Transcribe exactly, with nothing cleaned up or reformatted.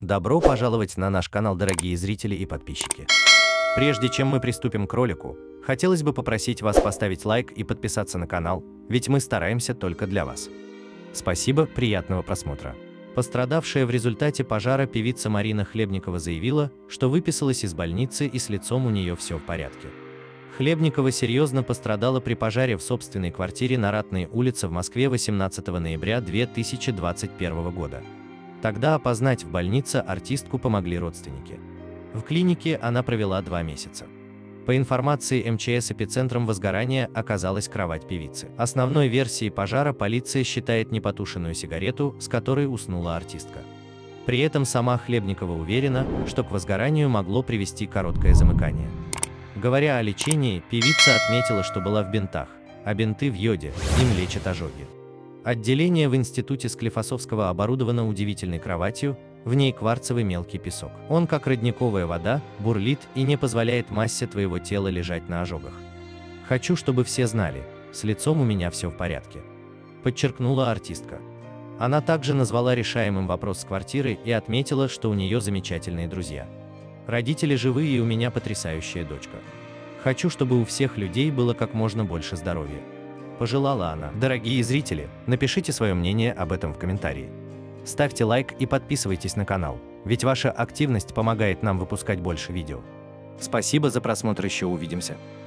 Добро пожаловать на наш канал, дорогие зрители и подписчики. Прежде чем мы приступим к ролику, хотелось бы попросить вас поставить лайк и подписаться на канал, ведь мы стараемся только для вас. Спасибо, приятного просмотра. Пострадавшая в результате пожара певица Марина Хлебникова заявила, что выписалась из больницы и с лицом у нее все в порядке. Хлебникова серьезно пострадала при пожаре в собственной квартире на Ратной улице в Москве восемнадцатого ноября две тысячи двадцать первого года. Тогда опознать в больнице артистку помогли родственники. В клинике она провела два месяца. По информации эм че эс, эпицентром возгорания оказалась кровать певицы. Основной версией пожара полиция считает непотушенную сигарету, с которой уснула артистка. При этом сама Хлебникова уверена, что к возгоранию могло привести короткое замыкание. Говоря о лечении, певица отметила, что была в бинтах, а бинты в йоде, им лечат ожоги. Отделение в институте Склифосовского оборудовано удивительной кроватью, в ней кварцевый мелкий песок. Он, как родниковая вода, бурлит и не позволяет массе твоего тела лежать на ожогах. Хочу, чтобы все знали, с лицом у меня все в порядке, подчеркнула артистка. Она также назвала решаемым вопрос с квартирой и отметила, что у нее замечательные друзья. Родители живые и у меня потрясающая дочка. Хочу, чтобы у всех людей было как можно больше здоровья, пожелала она. Дорогие зрители, напишите свое мнение об этом в комментарии. Ставьте лайк и подписывайтесь на канал, ведь ваша активность помогает нам выпускать больше видео. Спасибо за просмотр, еще увидимся.